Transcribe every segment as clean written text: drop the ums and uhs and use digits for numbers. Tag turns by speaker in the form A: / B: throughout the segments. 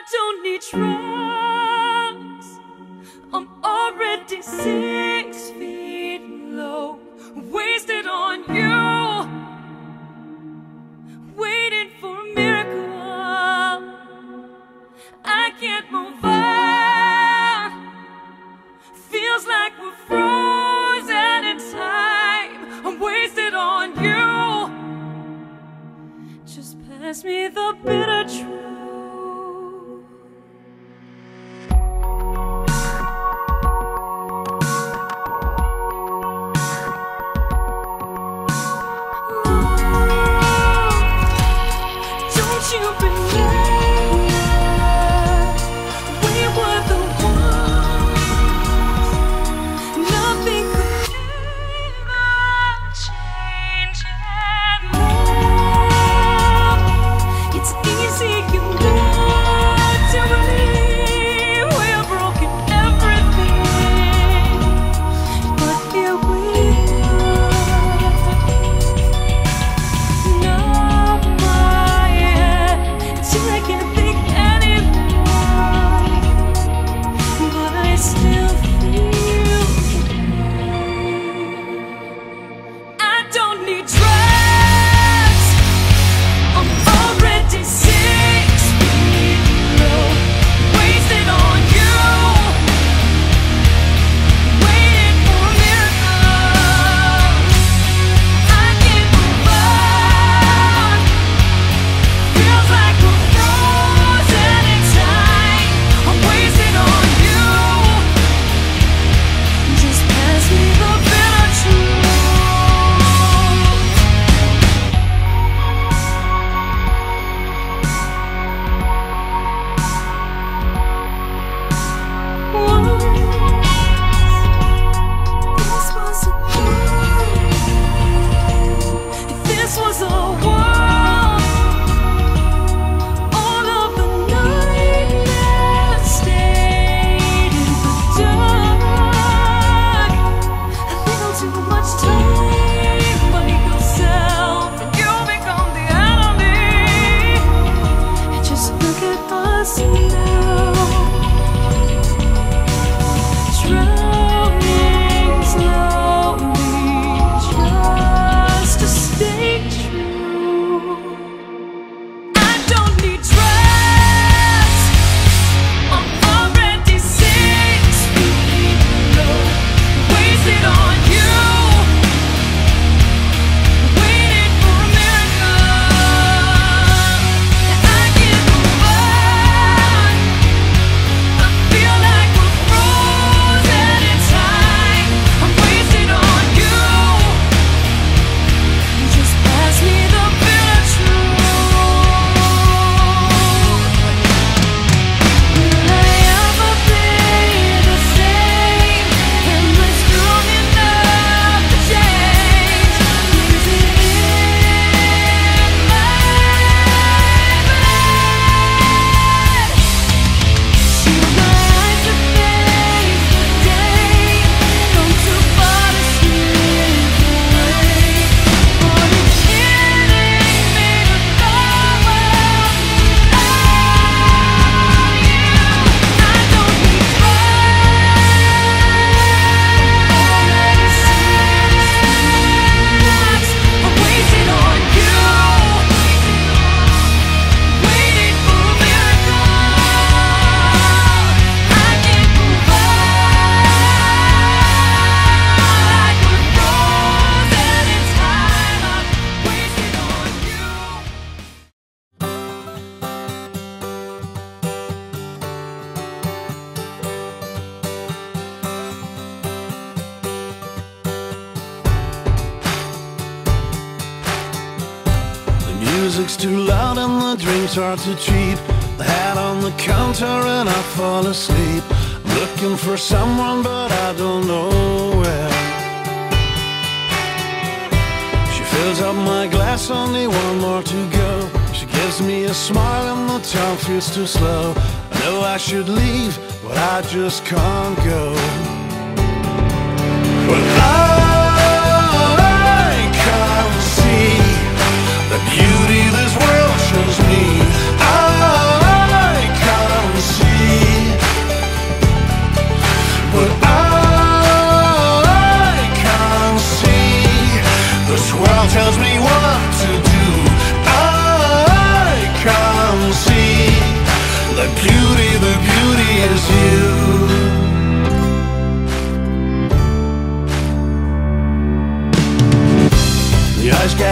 A: don't need drugs. I'm already 6 feet low, wasted on you, waiting for a miracle. I can't move on. Feels like we're frozen in time. I'm wasted on you. Just pass me the bitter truth.
B: Music's too loud and the drinks are too cheap. The hat on the counter and I fall asleep. I'm looking for someone but I don't know where. She fills up my glass, only one more to go. She gives me a smile and the time feels too slow. I know I should leave, but I just can't go. But I can't see the beauty this world shows me. I can't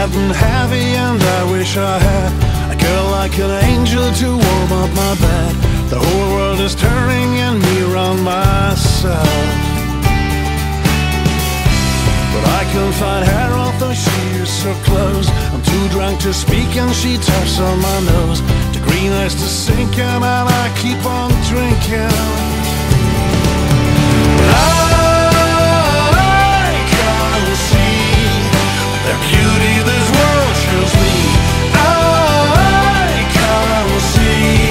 B: getting heavy and I wish I had a girl like an angel to warm up my bed. The whole world is turning and me around myself, but I can't find her although she is so close. I'm too drunk to speak and she taps on my nose. The green eyes to sinking and I keep on drinking. I can't see the beauty this world shows me. I can't see,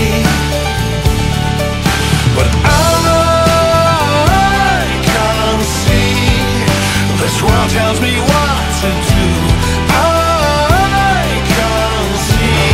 B: but I can't see. This world tells me what to do. I can't see.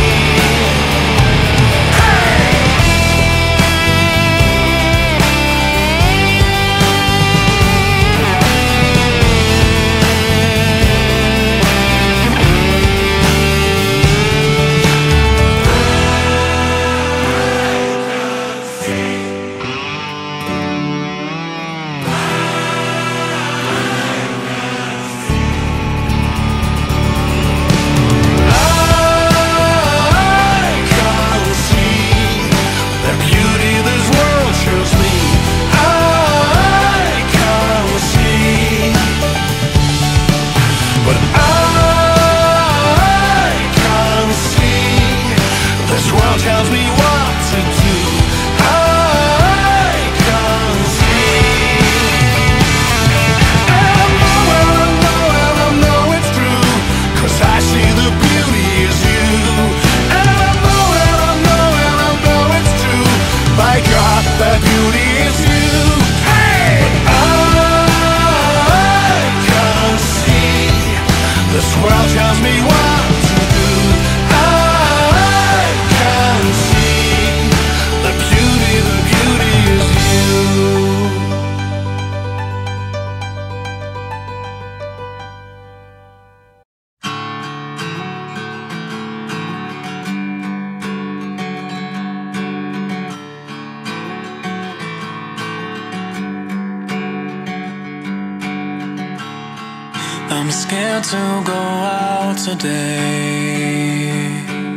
C: I'm scared to go out today.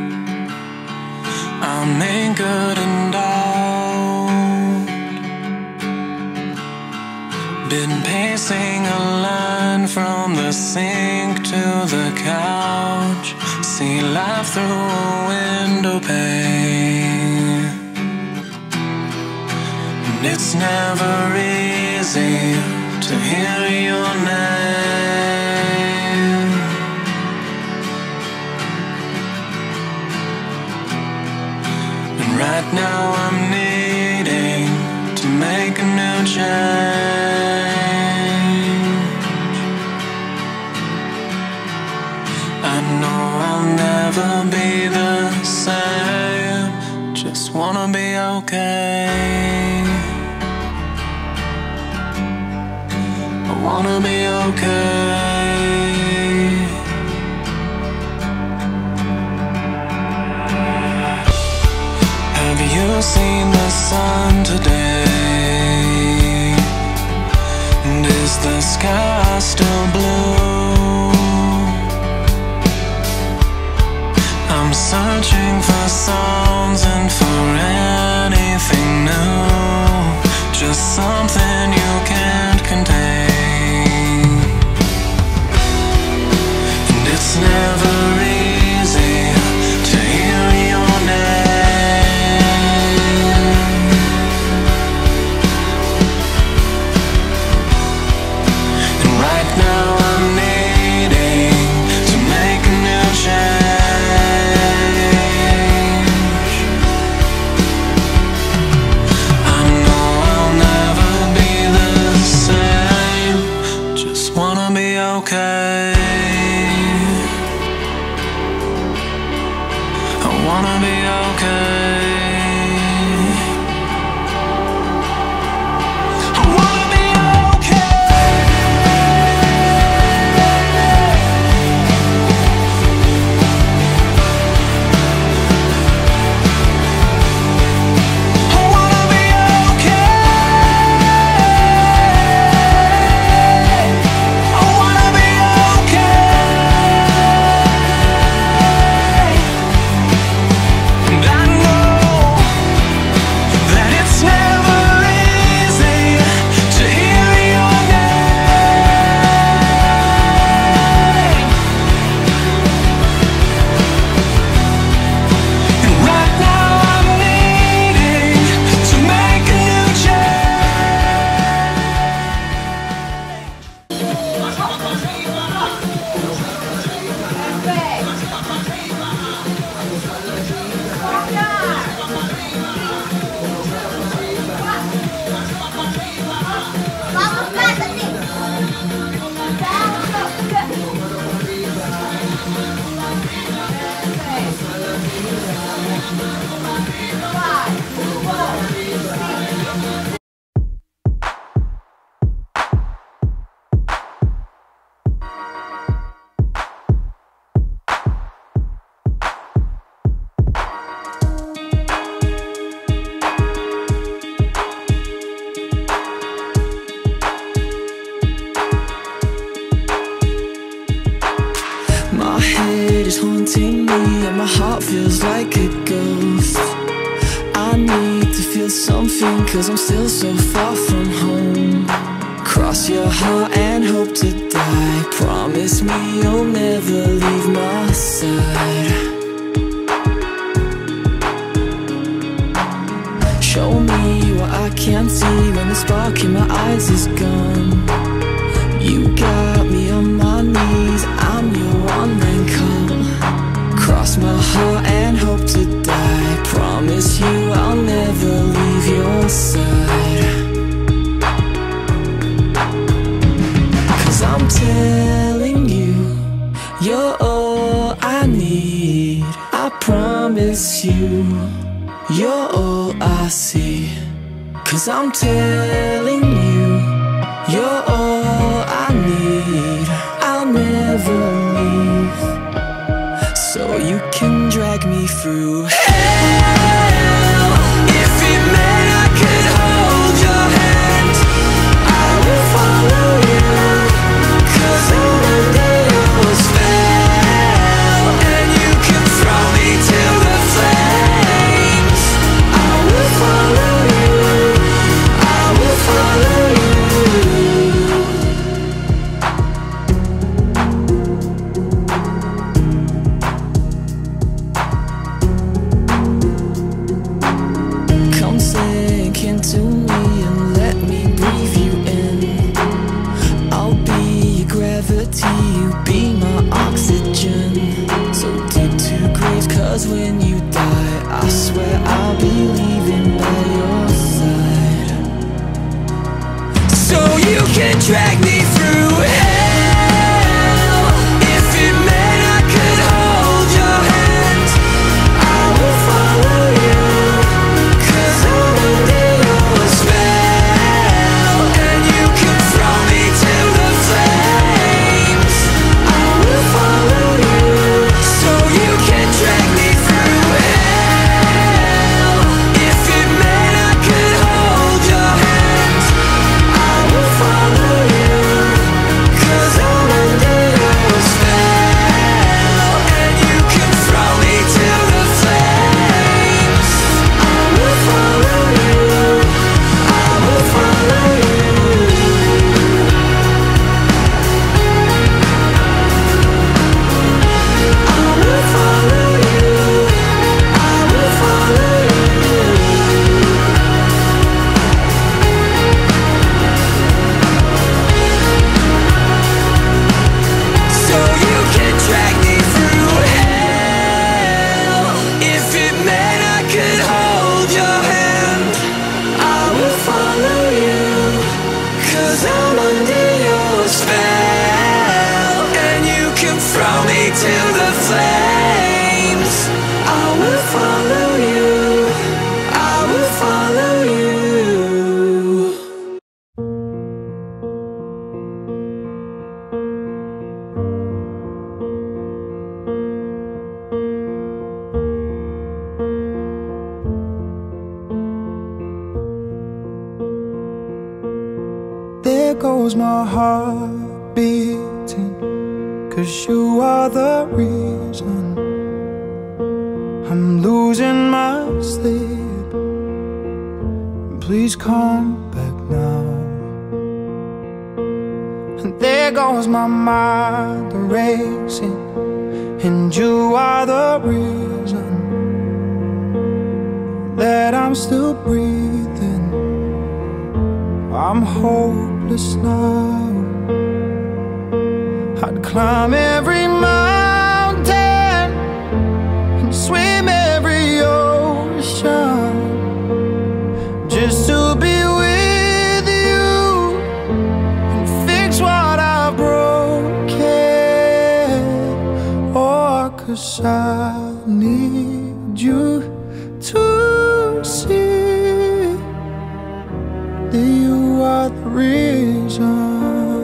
C: I'm anchored and out. Been pacing a line from the sink to the couch. See life through a window pane, and it's never easy to hear your name. And right now I'm needing to make a new change. I know I'll never be the same. Just wanna be okay. I wanna be okay. Have you seen the sun today? And is the sky still blue? I'm searching for songs and for anything new, just something you can't contain. And it's never easy to hear your name. And right now I'm needing to make a new change. I know I'll never be
D: is haunting me, and my heart feels like a ghost. I need to feel something, cause I'm still so far from home. Cross your heart and hope to die. Promise me you'll never leave my side. Show me what I can't see when the spark in my eyes is gone. You got me on my knees, I'm your one man call. Cross my heart and hope to die. Promise you I'll never leave your side. Cause I'm telling you, you're all I need. I promise you, you're all I see. Cause I'm telling you, you're all I need. I'll never leave, so you can drag me through hell. If it meant I could hold your hand, I will follow you. Cause I'm under your spell, and you can throw me to the flames. I will follow you, I will follow you. Come sink into me and let me breathe you in. I'll be your gravity, you be my oxygen. So dig 2 graves, cause when you die, I swear I'll be leaving by your side. So you can drag me through hell. If it meant I could hold your hand, I will follow you. Cause I'm under your spell, and you can throw me to the flames. I will follow you, so you can drag me through hell. If it meant I could hold your hand, I will follow you. Cause I'm under your spell, and you can throw me to the flames. I will follow you, I will follow you. I will follow you, I will follow you. So you can drag me through hell. If it meant I could hold your hand, I will follow you. Cause I'm under your spell, and you can throw me to the flames. I will follow you, I will follow you.
E: There goes my heart beating, cause you are the reason I'm losing my sleep. Please come back now. And there goes my mind racing, and you are the reason that I'm still breathing. I'm hopeless now. I'd climb every mountain and swim every ocean just to be with you and fix what I've broken. Oh, cause I need you to see that you are the reason.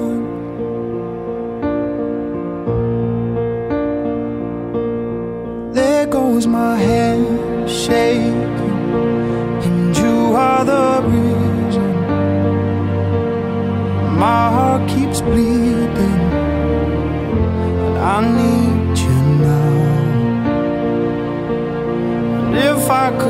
E: There goes my hand shaking, and you are the reason my heart keeps bleeding, and I need you now.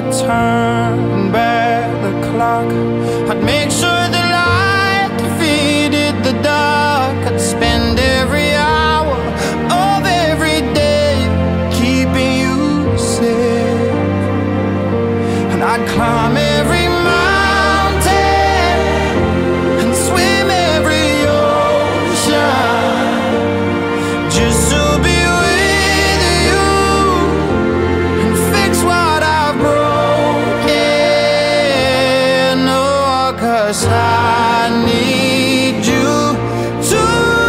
E: turn back the clock. I'd make sure the light defeated the dark. I'd spend every hour of every day keeping you safe, and I'd climb every mountain and swim every ocean just to be with you and fix what I've broken. Oh, 'cause I need you to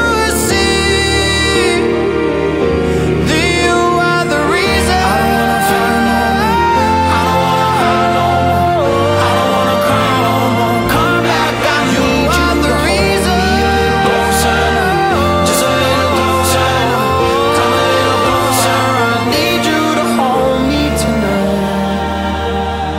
E: see that you are the reason. I don't wanna fight no more. I don't wanna hurt no more. I don't wanna cry no more. Come back, I need you the reason. Closer, just a little closer. Come a little closer. I need you to hold me tonight.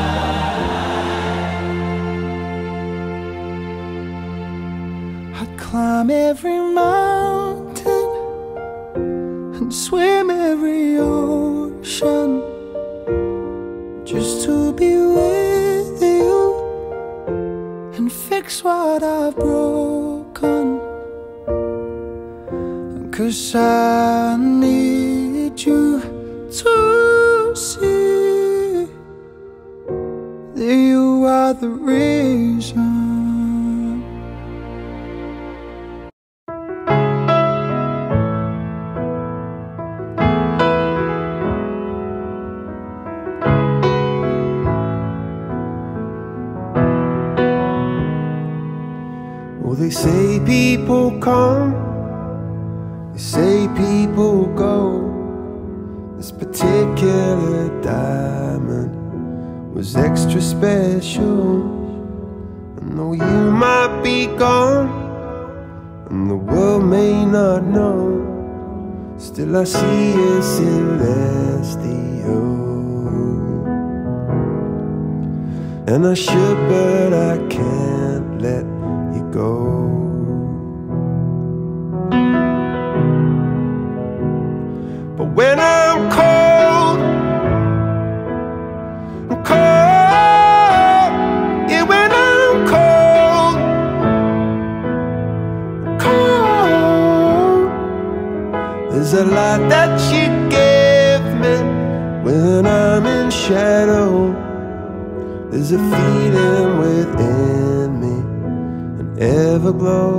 E: I'd climb every mountain and swim every ocean just to be with you and fix what I've broken. 'Cause I need you to see that you are the reason.
F: Well, they say people come, they say people go. This particular diamond was extra special. And though you might be gone and the world may not know, still I see a celestial. And I should, but I can't let you go. But when I'm cold, I'm cold. Yeah, when I'm cold, cold. There's a light that you give me when I'm in shadow. There's a feeling within me, an everglow.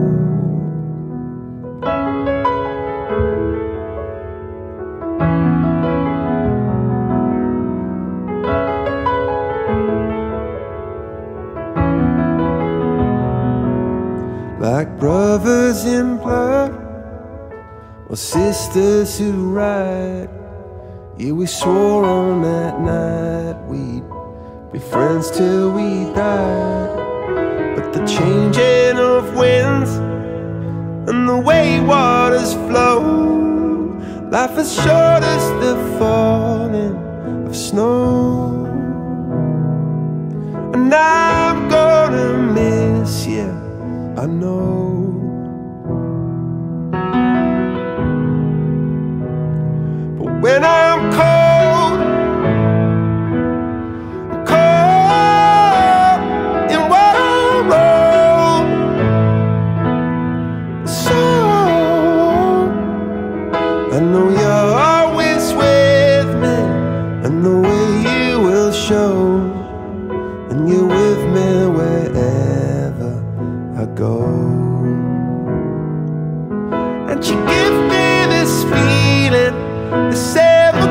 F: Like brothers in blood or sisters who ride. Yeah, we swore on that night we'd be friends till we died. But the changing of winds and the way waters flow, life is short as the falling of snow. And I'm gonna miss you, I know. But when I'm cold, cold in what I wrote, so I know you're always with me, and the way you will show, and you're with me wherever I go. And you give me this feeling, this evergreen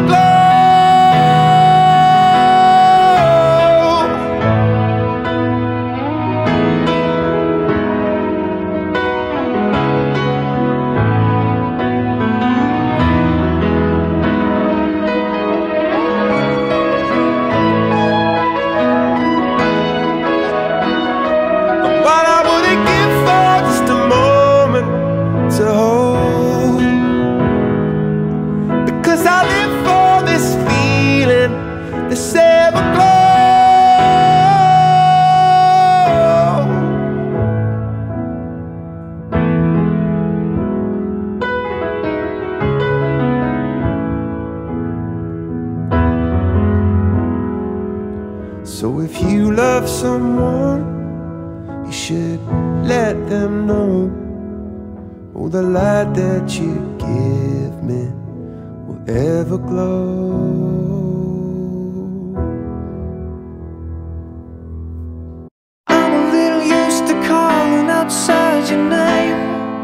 F: you love someone, you should let them know. Oh, the light that you give me will ever glow. I'm a little used to calling outside your name.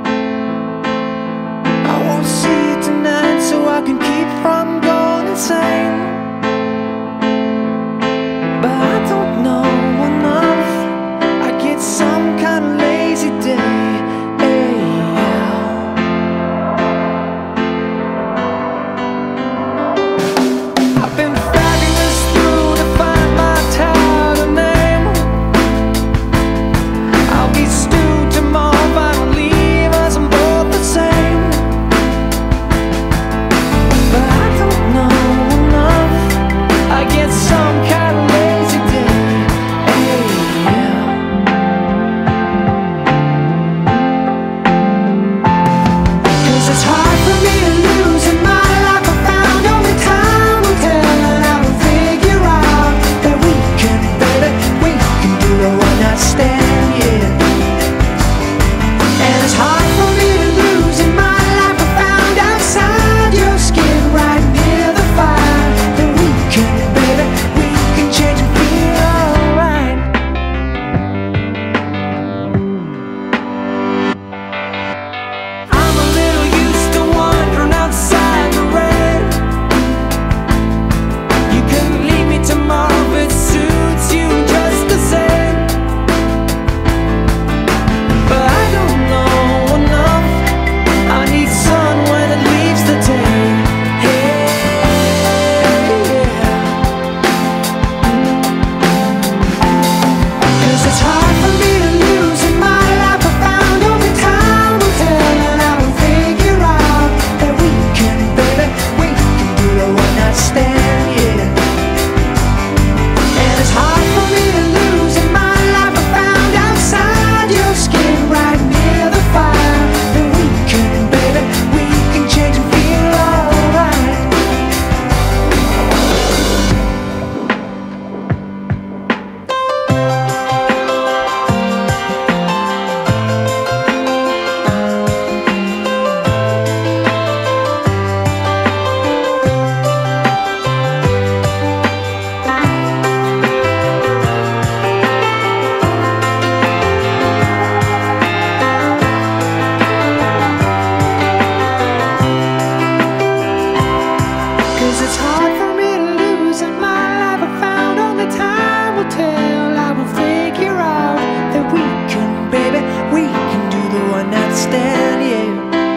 F: I won't see you tonight so I can keep from going insane. But I don't know enough. I get some kind of lazy day. I've been fabulous through to find my title name. I'll be stewed tomorrow if I don't leave us, I'm both the same. But I don't know enough. I get some kind of lazy day. Cause it's hard for me to lose in my life. I found only time will tell, and I will figure out that we can, baby, we can do the one night stand, yeah. And it's hard for me to lose in my life. I found outside your skin, right near the fire, that we can, baby, we can change and feel alright. I'm a little used to wandering outside the rain. You can leave me tomorrow if it suits you just the same. But I don't know enough. I need sun when it leaves the day. Cause it's hard for me to lose in my life. I found only time will tell, and I will figure out that we can, baby, we can do the one night stand, yeah. And it's hard for me to lose in my life. I found outside your skin, right near the fire, that we can, baby, we can change and feel alright. Cause it's hard for me to lose in my life. I found only time will tell. I will figure out that we can, baby, we can do the one night stand, yeah.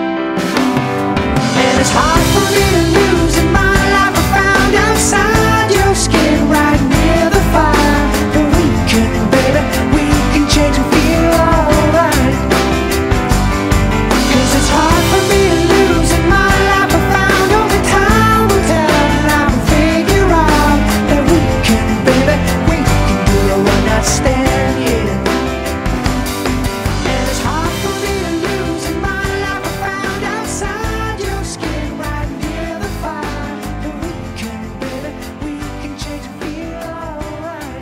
F: And it's hard for me to lose in my life. I found outside your skin, right near the fire, that we can, baby, we can change and feel alright. Cause it's hard for me to lose in my life. I found only time will tell, and I will figure out that we can, baby, we can do the one night stand, yeah. And it's hard for me to lose in my life. I found outside your skin, right near the fire, that we can, baby, we can change and feel alright.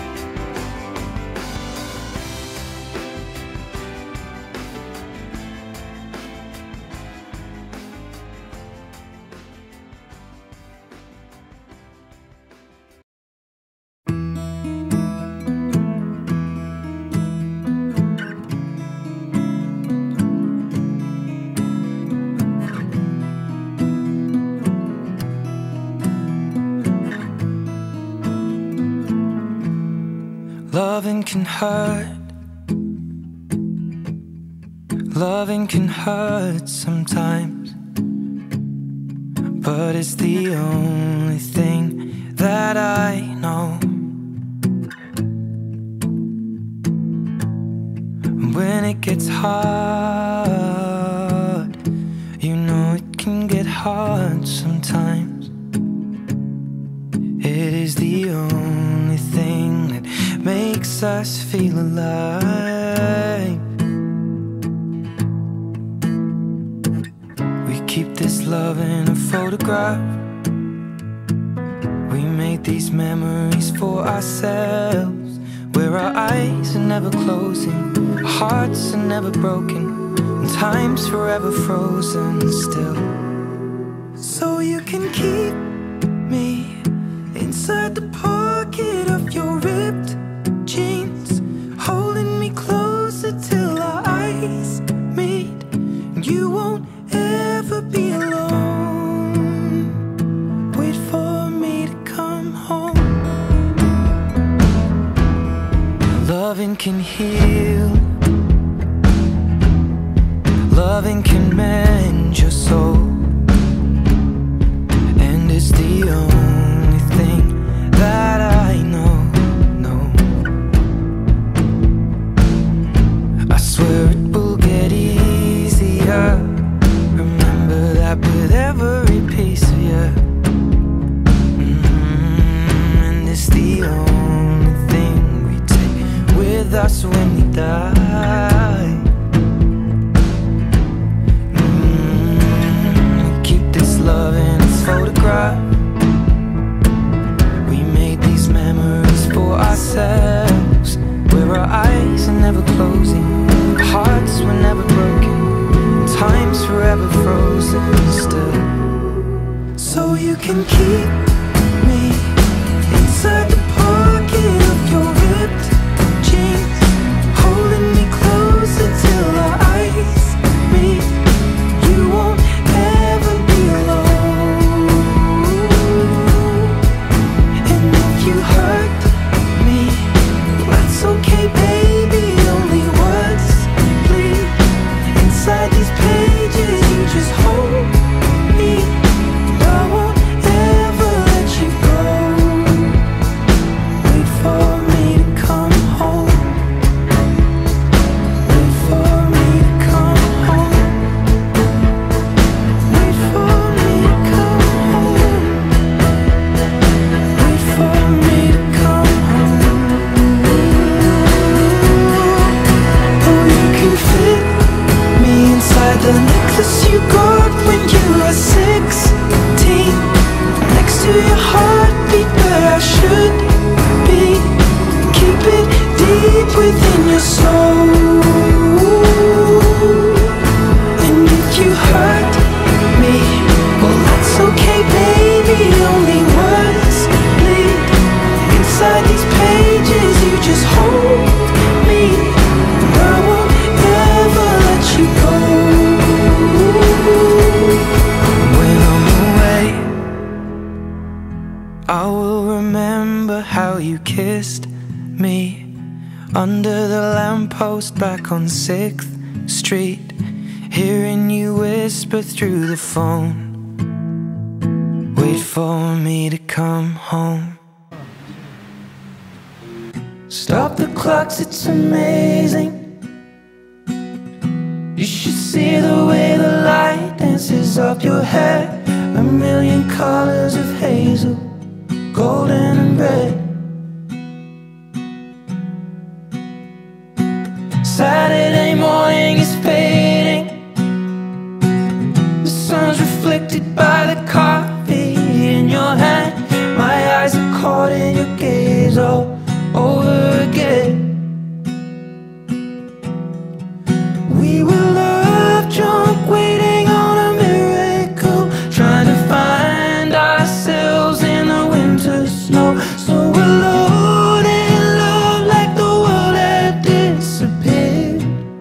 C: Loving can hurt. Loving can hurt sometimes, but it's the only thing that I know. When it gets hard, you know it can get hard sometimes. It is the only thing that makes us feel alive. We keep this love in a photograph. We made these memories for ourselves, where our eyes are never closing, our hearts are never broken, and time's forever frozen still. So you can keep me inside the pocket of your ripped jeans, holding me closer till our eyes meet, and you won't ever be alone. Wait for me to come home. Loving can heal, loving can mend your soul, and it's the only thing that I know. I swear it will get easier. Remember that with every piece of you. And it's the only thing we take with us when we die. Keep this love in its photograph. We made these memories for ourselves, where our eyes are never closing, our hearts were never broken, time's forever frozen still. So you can keep me inside the pocket of your ripped jeans, holding me closer till our eyes meet. You won't ever be alone. And if you hurt me, that's okay, baby. Only words bleed inside these pages. You just hold me. I won't ever let you go. Wait for me to come home. Wait for me to come home. Wait for me to come home. Wait for me to come home. Oh, you can fit me inside the necklace you got when you were 16, next to your heartbeat where I should be. Keep it deep within your soul. And if you hurt me, well, that's okay, baby. Only words bleed inside these pages. You just hold me. I won't ever let you go. When I'm away, I will remember how you kissed me under the lamppost back on 6th Street, hearing you whisper through the phone, wait for me to come home. Stop the clocks, it's amazing. You should see the way the light dances up your hair, a million colors of hazel, golden and red. Saturday morning is fading, the sun's reflected by the coffee in your hand. My eyes are caught in your gaze all over again. We were love drunk, waiting on a miracle, trying to find ourselves in the winter snow. So alone in love, like the world had disappeared.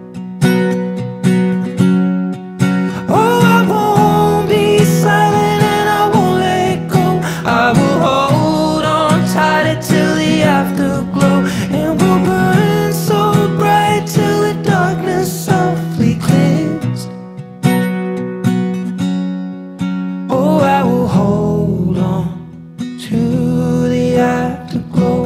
C: Oh, I won't be silent and I won't let go. I will hold on tighter till the afterglow, and we'll burn so bright till the darkness softly clears. Oh, I will hold on to the afterglow.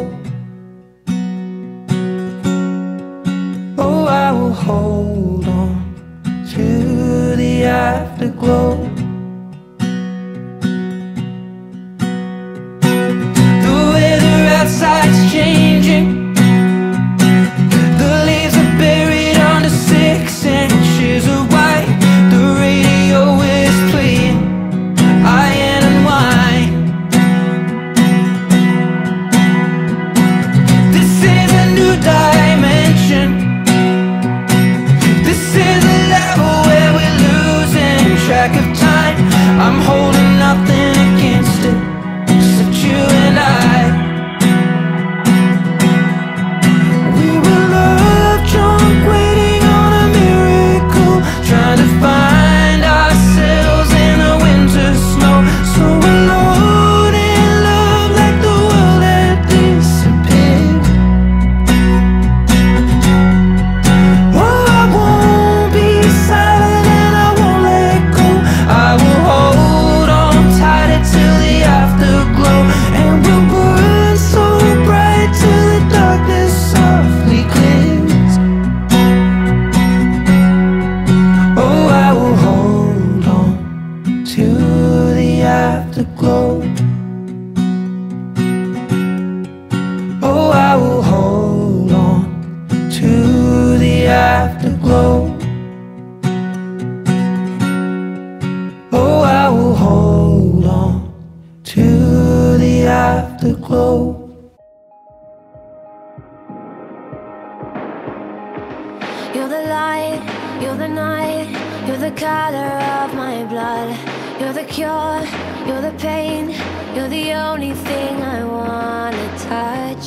C: Oh, I will hold on to the afterglow. The weather outside's changing, the leaves are buried under 6 inches of white. The radio is playing Iron and Wine.
G: You're the light, you're the night, you're the color of my blood. You're the cure, you're the pain, you're the only thing I wanna touch.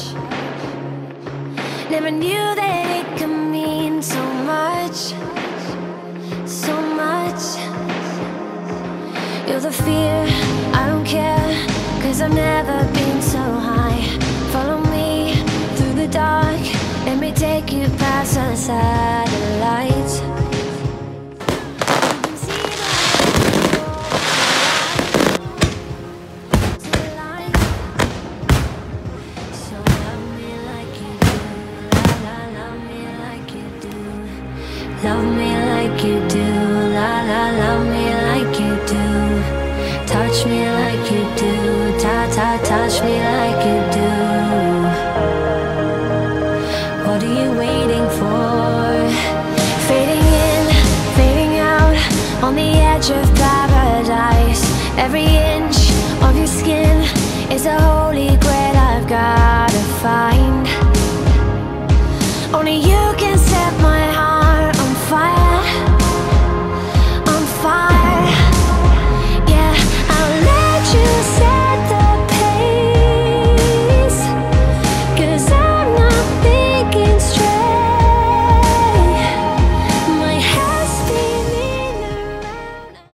G: Never knew that it could mean so much, so much. You're the fear, I don't care, 'cause I've never been so high. Follow me through the dark, let me take you past the satellites. Love me like you do, la la, love me like you do. Touch me like you do, ta ta, touch me like you do. What are you waiting for? Fading in, fading out, on the edge of paradise. Every inch of your skin is a holy grail I've gotta find. Only you can set my heart